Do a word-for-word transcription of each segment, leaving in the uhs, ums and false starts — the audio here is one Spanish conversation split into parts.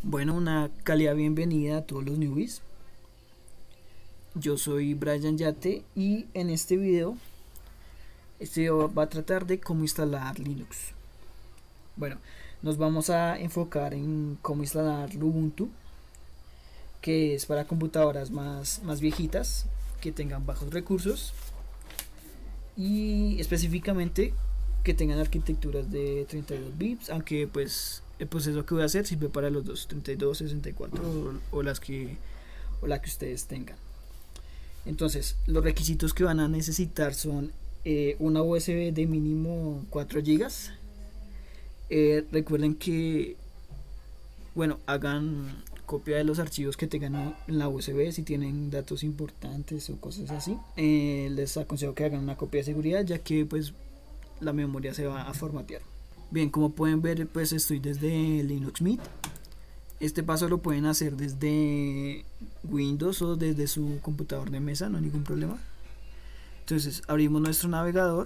Bueno, una cálida bienvenida a todos los newbies. Yo soy Brian Yate y en este video, este video va a tratar de cómo instalar Linux. Bueno, nos vamos a enfocar en cómo instalar Ubuntu, que es para computadoras más, más viejitas, que tengan bajos recursos y específicamente que tengan arquitecturas de treinta y dos bits, aunque pues el proceso que voy a hacer sirve para los dos, treinta y dos, sesenta y cuatro o, o las que o la que ustedes tengan. Entonces, los requisitos que van a necesitar son eh, una U S B de mínimo cuatro gigas. Eh, recuerden que, bueno, hagan copia de los archivos que tengan en la U S B si tienen datos importantes o cosas así. Eh, les aconsejo que hagan una copia de seguridad, ya que pues la memoria se va a formatear. Bien, como pueden ver, pues estoy desde Linux Mint. Este paso lo pueden hacer desde Windows o desde su computador de mesa, no hay ningún problema. Entonces abrimos nuestro navegador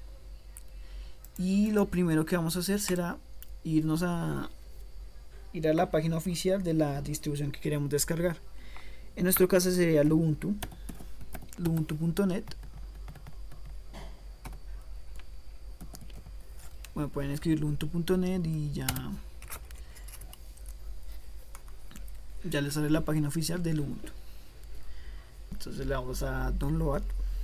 y lo primero que vamos a hacer será irnos a ir a la página oficial de la distribución que queremos descargar. En nuestro caso sería Ubuntu, ubuntu punto net. Bueno, pueden escribir ubuntu punto net y ya ya les sale la página oficial del Ubuntu. Entonces le vamos a download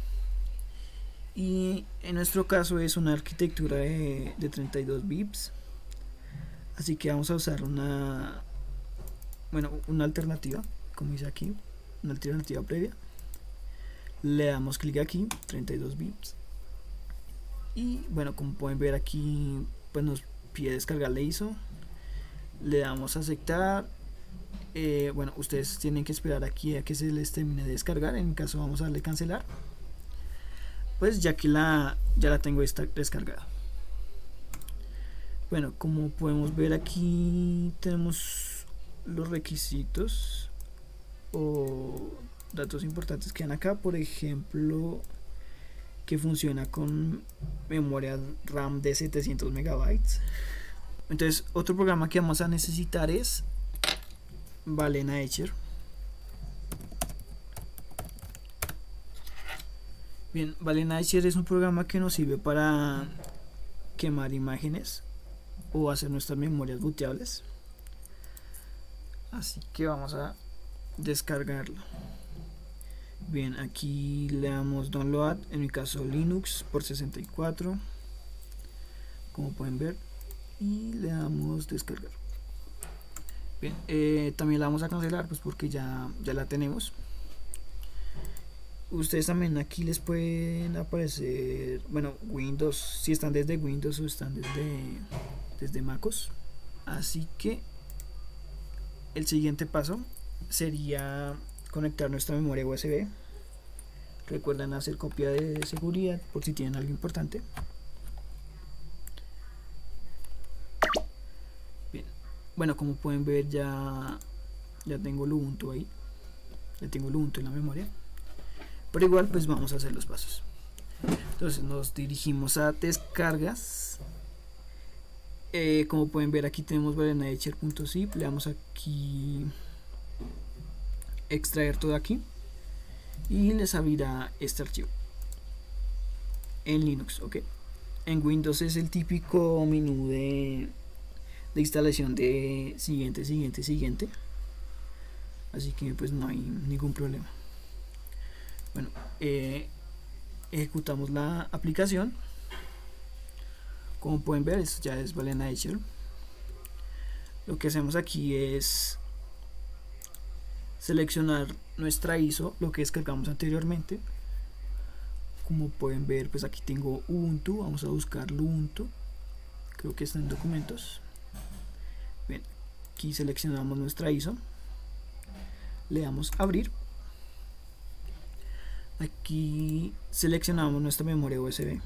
y en nuestro caso es una arquitectura de, de treinta y dos bits, así que vamos a usar una bueno una alternativa, como dice aquí, una alternativa previa. Le damos clic aquí, treinta y dos bits, y bueno, como pueden ver aquí pues nos pide descargar la I S O. Le damos a aceptar. Eh, bueno, ustedes tienen que esperar aquí a que se les termine de descargar. En mi caso vamos a darle cancelar, pues ya que la ya la tengo esta descargada. Bueno, como podemos ver aquí tenemos los requisitos o datos importantes que dan acá. Por ejemplo, que funciona con memoria RAM de setecientos megabytes. Entonces, otro programa que vamos a necesitar es Balena Etcher. Bien, Balena Etcher es un programa que nos sirve para quemar imágenes o hacer nuestras memorias booteables. Así que vamos a descargarlo. Bien, aquí le damos download, en mi caso Linux por sesenta y cuatro, como pueden ver, y le damos descargar. Bien, eh, también la vamos a cancelar pues porque ya, ya la tenemos. Ustedes también aquí les pueden aparecer, bueno, Windows, si están desde Windows o están desde, desde MacOS. Así que el siguiente paso sería conectar nuestra memoria U S B. Recuerden hacer copia de seguridad por si tienen algo importante. Bueno, como pueden ver ya, ya tengo el Ubuntu ahí, ya tengo el Ubuntu en la memoria, pero igual pues vamos a hacer los pasos. Entonces nos dirigimos a descargas. Eh, como pueden ver aquí tenemos balena etcher punto zip, le damos aquí extraer todo aquí y les abrirá este archivo en Linux. Ok, en Windows es el típico menú de de instalación de siguiente, siguiente, siguiente, así que pues no hay ningún problema. Bueno, eh, ejecutamos la aplicación. Como pueden ver, esto ya es Balena Etcher. Lo que hacemos aquí es seleccionar nuestra I S O, lo que descargamos anteriormente. Como pueden ver, pues aquí tengo Ubuntu, vamos a buscar Ubuntu, creo que está en documentos. Bien, aquí seleccionamos nuestra I S O, le damos a abrir. Aquí seleccionamos nuestra memoria U S B,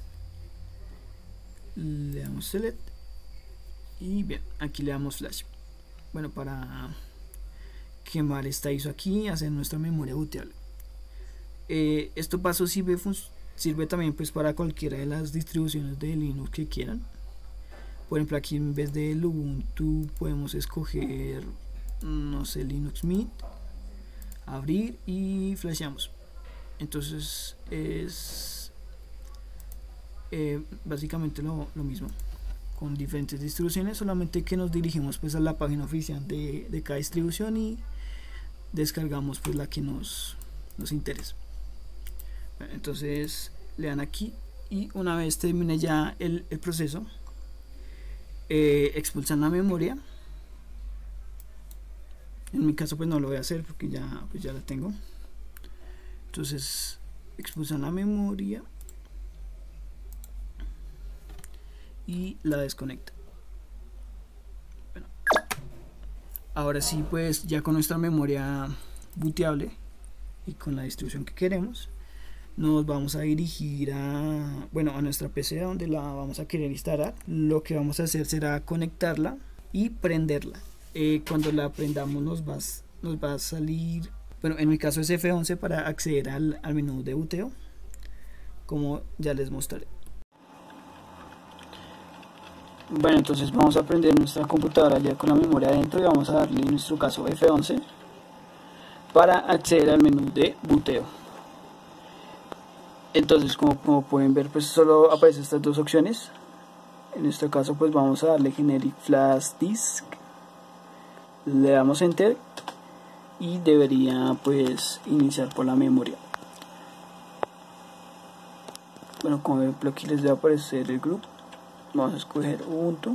le damos select y bien, aquí le damos flash. Bueno, para quemar esta I S O aquí, hacer nuestra memoria booteable. Eh, esto paso sirve, sirve también pues para cualquiera de las distribuciones de Linux que quieran. Por ejemplo, aquí en vez de Ubuntu podemos escoger, no sé, Linux Mint, abrir y flasheamos. Entonces es eh, básicamente lo, lo mismo, con diferentes distribuciones, solamente que nos dirigimos pues a la página oficial de, de cada distribución y descargamos pues la que nos, nos interesa. Entonces le dan aquí y una vez termine ya el, el proceso, eh, expulsan la memoria. En mi caso pues no lo voy a hacer porque ya, pues ya la tengo. Entonces expulsan la memoria y la desconecta. Bueno, ahora sí, pues ya con nuestra memoria booteable y con la distribución que queremos, nos vamos a dirigir a, bueno, a nuestra P C donde la vamos a querer instalar. Lo que vamos a hacer será conectarla y prenderla. Eh, cuando la prendamos nos va, nos va a salir, bueno, en mi caso es F once para acceder al, al menú de booteo, como ya les mostraré. Bueno, entonces vamos a prender nuestra computadora ya con la memoria adentro y vamos a darle en nuestro caso F once para acceder al menú de booteo. Entonces como, como pueden ver, pues solo aparecen estas dos opciones. En este caso pues vamos a darle Generic Flash Disk, le damos Enter y debería pues iniciar por la memoria. Bueno, como ejemplo aquí les va a aparecer el grupo. Vamos a escoger Ubuntu.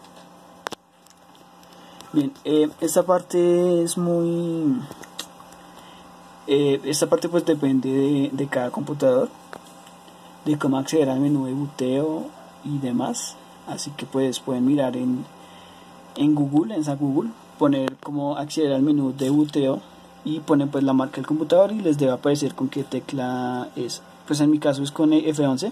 Bien, eh, esta parte es muy eh, esta parte pues depende de, de cada computador, de cómo acceder al menú de booteo y demás. Así que pues pueden mirar en, en Google, en San Google, poner cómo acceder al menú de booteo y ponen pues la marca del computador y les debe aparecer con qué tecla es. Pues en mi caso es con F once.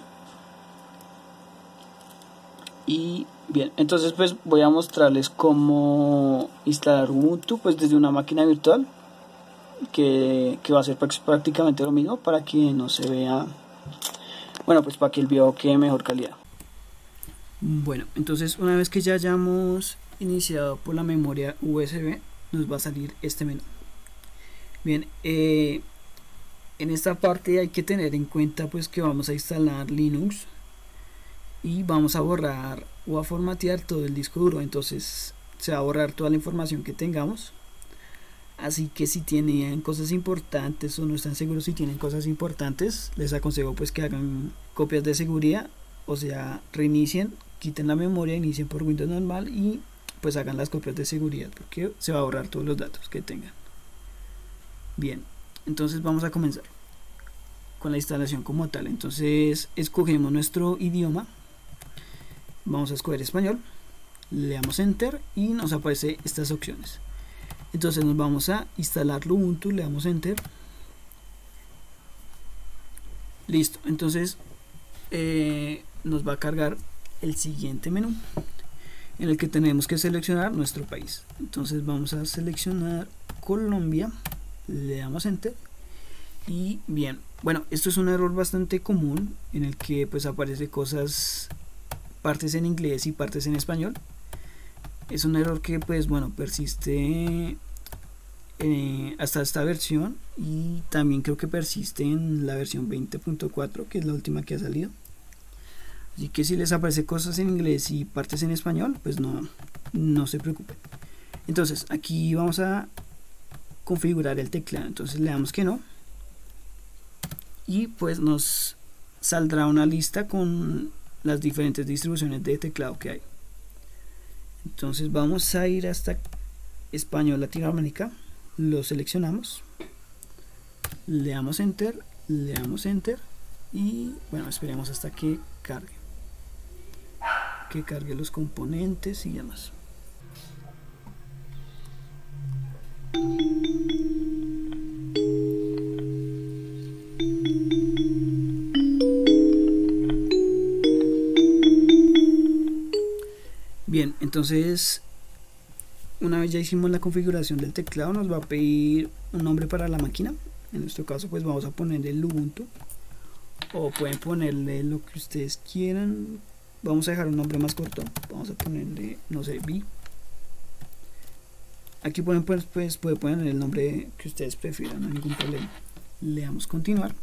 Y bien, entonces pues voy a mostrarles cómo instalar Ubuntu pues desde una máquina virtual, que, que va a ser prácticamente lo mismo para que no se vea, bueno, pues para que el video quede mejor calidad. Bueno, entonces una vez que ya hayamos iniciado por la memoria U S B, nos va a salir este menú. Bien, eh, en esta parte hay que tener en cuenta pues que vamos a instalar Linux y vamos a borrar o a formatear todo el disco duro. Entonces se va a borrar toda la información que tengamos, así que si tienen cosas importantes o no están seguros si tienen cosas importantes, les aconsejo pues que hagan copias de seguridad, o sea, reinicien, quiten la memoria, inicien por Windows normal y pues hagan las copias de seguridad, porque se va a borrar todos los datos que tengan. Bien, entonces vamos a comenzar con la instalación como tal. Entonces escogemos nuestro idioma, vamos a escoger español, le damos Enter y nos aparece estas opciones. Entonces nos vamos a instalar Ubuntu, le damos Enter. Listo, entonces eh, nos va a cargar el siguiente menú en el que tenemos que seleccionar nuestro país. Entonces vamos a seleccionar Colombia, le damos Enter y bien, bueno, esto es un error bastante común en el que pues aparece cosas, partes en inglés y partes en español. Es un error que pues bueno persiste eh, hasta esta versión y también creo que persiste en la versión veinte punto cuatro, que es la última que ha salido. Así que si les aparece cosas en inglés y partes en español, pues no, no se preocupen. Entonces aquí vamos a configurar el teclado, entonces le damos que no y pues nos saldrá una lista con las diferentes distribuciones de teclado que hay. Entonces vamos a ir hasta Español Latinoamérica, lo seleccionamos, le damos Enter, le damos Enter y bueno, esperemos hasta que cargue, que cargue los componentes y demás. Bien, entonces una vez ya hicimos la configuración del teclado, nos va a pedir un nombre para la máquina. En nuestro caso pues vamos a ponerle el Ubuntu, o pueden ponerle lo que ustedes quieran, vamos a dejar un nombre más corto, vamos a ponerle, no sé, B. Aquí pueden, pues, pues puede poner el nombre que ustedes prefieran, no hay ningún problema. Le damos continuar.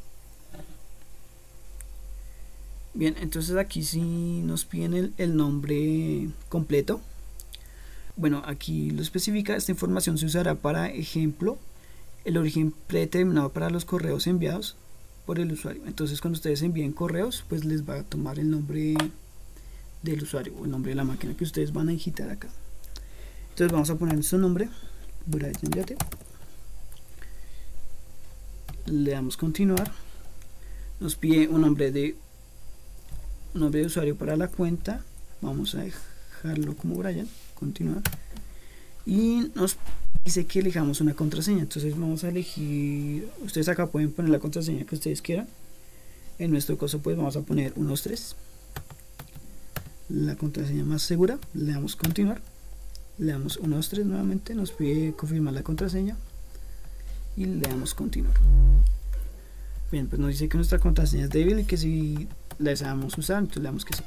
Bien, entonces aquí sí nos piden el, el nombre completo. Bueno, aquí lo especifica. Esta información se usará para ejemplo el origen predeterminado para los correos enviados por el usuario. Entonces cuando ustedes envíen correos, pues les va a tomar el nombre del usuario o el nombre de la máquina que ustedes van a digitar acá. Entonces vamos a poner su nombre, Brian Yate. Le damos continuar. Nos pide un nombre de un nombre de usuario para la cuenta. Vamos a dejarlo como Brian, continuar. Y nos dice que elijamos una contraseña. Entonces vamos a elegir, ustedes acá pueden poner la contraseña que ustedes quieran. En nuestro caso pues vamos a poner uno dos tres, la contraseña más segura. Le damos continuar, le damos uno dos tres nuevamente, nos pide confirmar la contraseña y le damos continuar. Bien, pues nos dice que nuestra contraseña es débil y que si la deseamos usar, entonces le damos que sí.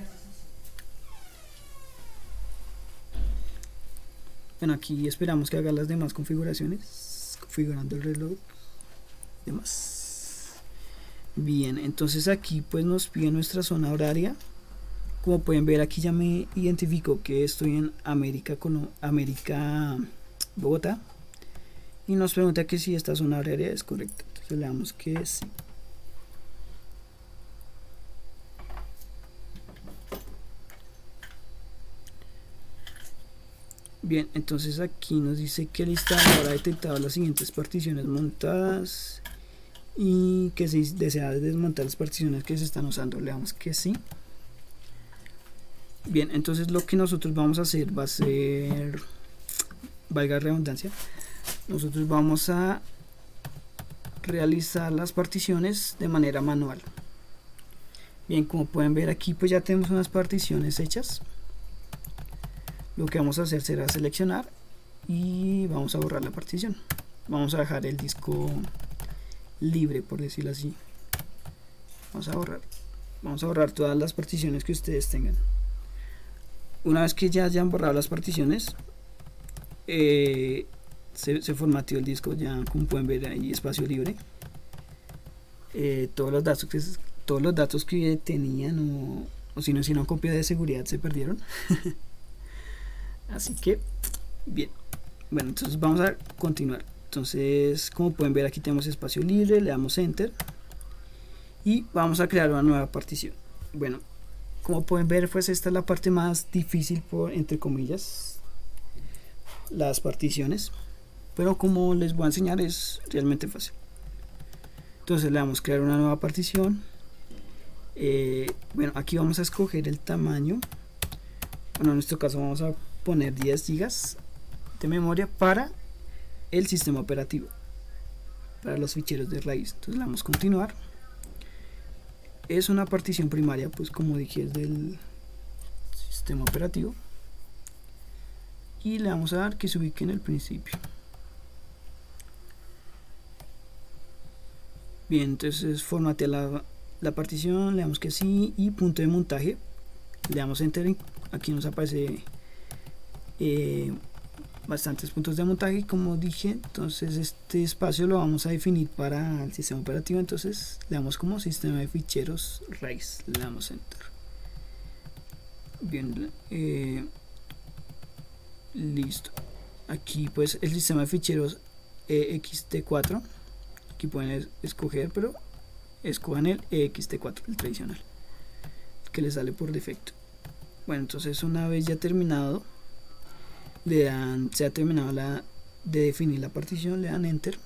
Bueno, aquí esperamos que haga las demás configuraciones, configurando el reloj, demás. Bien, entonces aquí pues nos pide nuestra zona horaria. Como pueden ver, aquí ya me identifico que estoy en América, con América Bogotá, y nos pregunta que si esta zona horaria es correcta. Entonces le damos que sí. Bien, entonces aquí nos dice que el instalador ha detectado las siguientes particiones montadas y que si desea desmontar las particiones que se están usando, le damos que sí. Bien, entonces lo que nosotros vamos a hacer va a ser, valga la redundancia, nosotros vamos a realizar las particiones de manera manual. Bien, como pueden ver aquí pues ya tenemos unas particiones hechas. Lo que vamos a hacer será seleccionar y vamos a borrar la partición. Vamos a dejar el disco libre, por decirlo así. Vamos a borrar. Vamos a borrar todas las particiones que ustedes tengan. Una vez que ya hayan borrado las particiones, eh, se, se formateó el disco, ya como pueden ver ahí espacio libre. Eh, todos los datos que, todos los datos que tenían o, o si no hicieron copia de seguridad se perdieron. Así que bien, bueno, entonces vamos a continuar. Entonces como pueden ver aquí tenemos espacio libre, le damos enter y vamos a crear una nueva partición. Bueno, como pueden ver pues esta es la parte más difícil, por entre comillas, las particiones, pero como les voy a enseñar es realmente fácil. Entonces le damos crear una nueva partición. Eh, bueno, aquí vamos a escoger el tamaño. Bueno, en nuestro caso vamos a poner diez gigas de memoria para el sistema operativo, para los ficheros de raíz. Entonces le damos continuar. Es una partición primaria, pues como dije, es del sistema operativo, y le vamos a dar que se ubique en el principio. Bien, entonces formatea la, la partición, le damos que sí, y punto de montaje, le damos enter. Aquí nos aparece eh, bastantes puntos de montaje, como dije. Entonces este espacio lo vamos a definir para el sistema operativo, entonces le damos como sistema de ficheros raíz, le damos enter. Bien, eh, listo. Aquí pues el sistema de ficheros E X T cuatro, aquí pueden escoger, pero escojan el E X T cuatro, el tradicional, que les sale por defecto. Bueno, entonces una vez ya terminado, le dan, se ha terminado la, de definir la partición, le dan enter,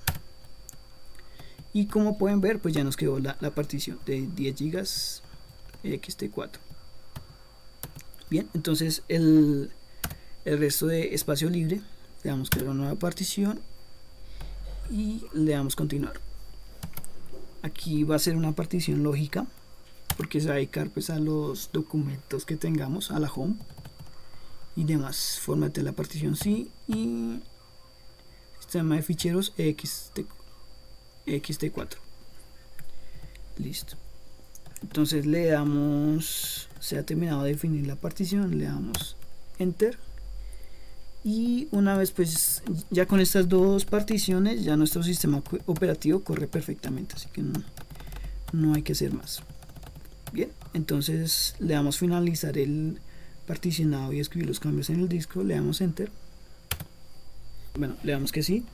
y como pueden ver pues ya nos quedó la, la partición de diez gigas E X T cuatro. Bien, entonces el, el resto de espacio libre le damos crear una nueva partición y le damos continuar. Aquí va a ser una partición lógica, porque se va a dedicar pues a los documentos que tengamos, a la home y demás. Formate la partición sí, y sistema de ficheros E X T cuatro. Listo. Entonces le damos, se ha terminado de definir la partición, le damos enter. Y una vez pues ya con estas dos particiones ya nuestro sistema operativo corre perfectamente, así que no, no hay que hacer más. Bien, entonces le damos finalizar el particionado y escribir los cambios en el disco, le damos enter. Bueno, le damos que sí.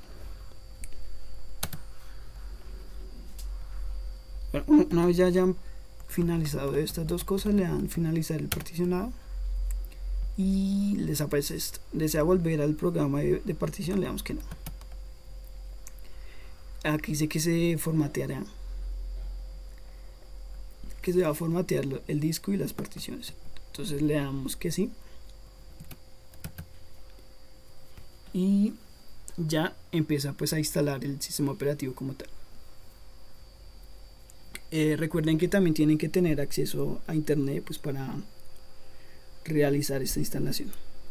Bueno, una vez ya hayan finalizado estas dos cosas, le dan finalizar el particionado y les aparece esto. Desea volver al programa de, de partición, le damos que no. Aquí dice que se formateará, que se va a formatear el disco y las particiones. Entonces le damos que sí. Y ya empieza pues a instalar el sistema operativo como tal. Eh, recuerden que también tienen que tener acceso a internet pues para realizar esta instalación.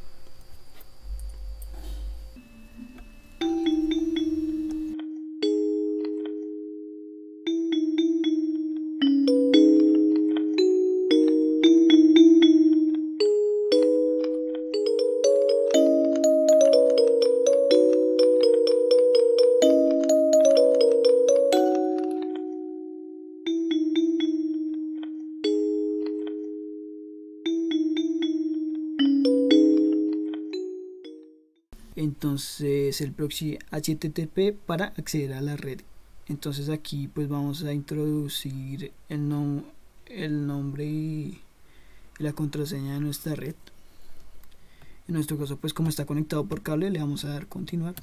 Entonces el proxy H T T P para acceder a la red. Entonces aquí pues vamos a introducir el, nom el nombre y la contraseña de nuestra red. En nuestro caso pues como está conectado por cable le vamos a dar continuar.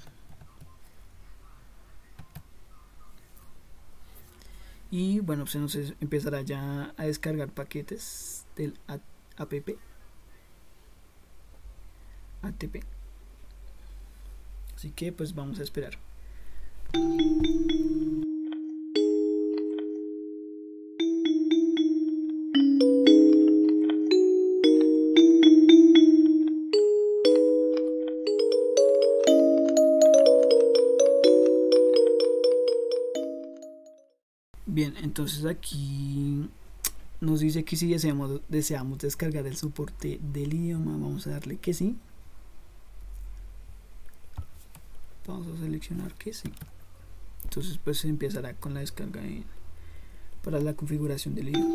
Y bueno, pues entonces empezará ya a descargar paquetes del app A T P. Así que pues vamos a esperar. Bien, entonces aquí nos dice que si deseamos, deseamos descargar el soporte del idioma, vamos a darle que sí. Vamos a seleccionar que sí. Entonces pues se empezará con la descarga en, para la configuración del idioma.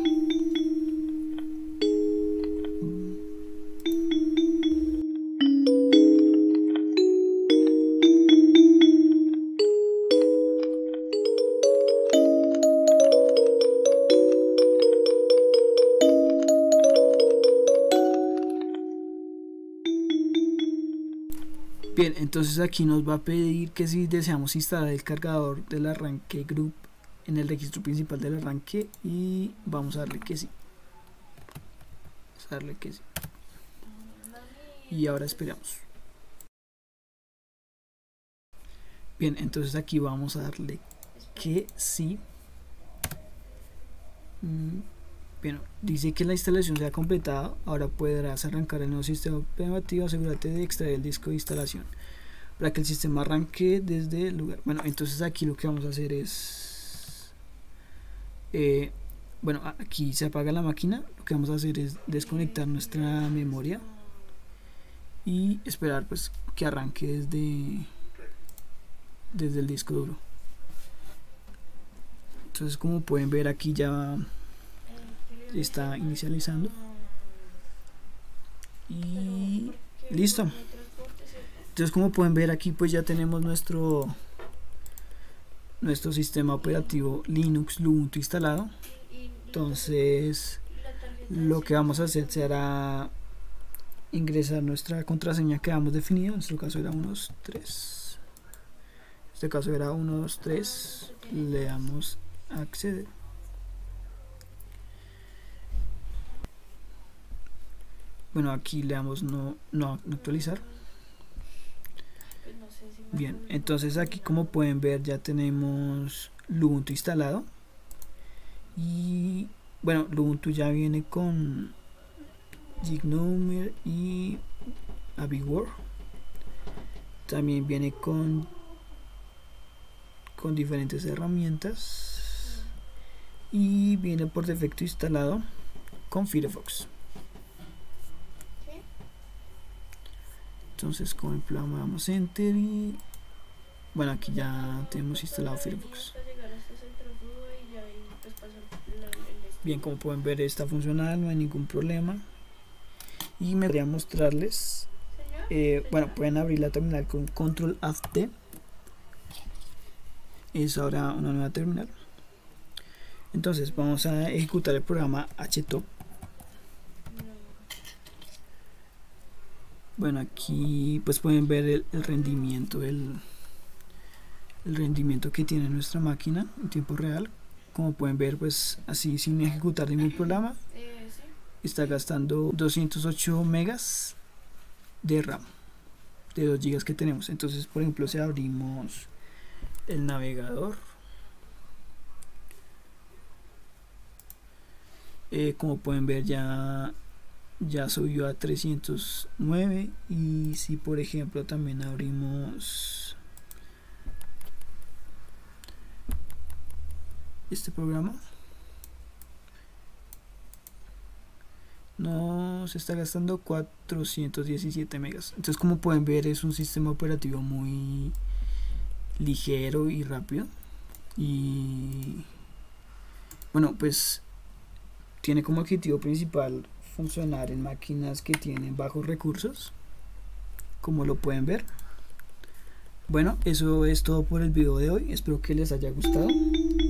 Bien, entonces aquí nos va a pedir que si deseamos instalar el cargador del arranque group en el registro principal del arranque y vamos a darle que sí. Vamos a darle que sí. Y ahora esperamos. Bien, entonces aquí vamos a darle que sí. Bien, dice que la instalación se ha completado. Ahora podrás arrancar el nuevo sistema operativo. Asegúrate de extraer el disco de instalación para que el sistema arranque desde el lugar. Bueno, entonces aquí lo que vamos a hacer es eh, bueno, aquí se apaga la máquina. Lo que vamos a hacer es desconectar nuestra memoria y esperar pues que arranque desde desde el disco duro. Entonces como pueden ver aquí ya está inicializando y listo. Entonces como pueden ver aquí pues ya tenemos nuestro nuestro sistema operativo Linux Ubuntu instalado. Entonces lo que vamos a hacer será ingresar nuestra contraseña que habíamos definido. En nuestro caso era uno dos tres, en este caso era uno dos tres, le damos a acceder. Bueno, aquí le damos no, no, no actualizar. Bien, entonces aquí como pueden ver ya tenemos Ubuntu instalado. Y bueno, Ubuntu ya viene con GNOME y AbiWord. También viene con con diferentes herramientas y viene por defecto instalado con Firefox. Entonces, como ejemplo, damos enter y bueno, aquí ya tenemos instalado Firefox. Bien, como pueden ver está funcional, no hay ningún problema. Y me gustaría mostrarles, eh, bueno, pueden abrir la terminal con control alt T. Es ahora una nueva terminal. Entonces vamos a ejecutar el programa htop. Bueno, aquí pues pueden ver el, el rendimiento el, el rendimiento que tiene nuestra máquina en tiempo real. Como pueden ver, pues así sin ejecutar ningún programa está gastando doscientos ocho megas de RAM de dos gigas que tenemos. Entonces, por ejemplo, si abrimos el navegador, eh, como pueden ver ya ya subió a trescientos nueve. Y si por ejemplo también abrimos este programa, nos está gastando cuatrocientos diecisiete megas. Entonces, como pueden ver, es un sistema operativo muy ligero y rápido. Y bueno, pues tiene como objetivo principal funcionar en máquinas que tienen bajos recursos, como lo pueden ver. Bueno, eso es todo por el video de hoy. Espero que les haya gustado.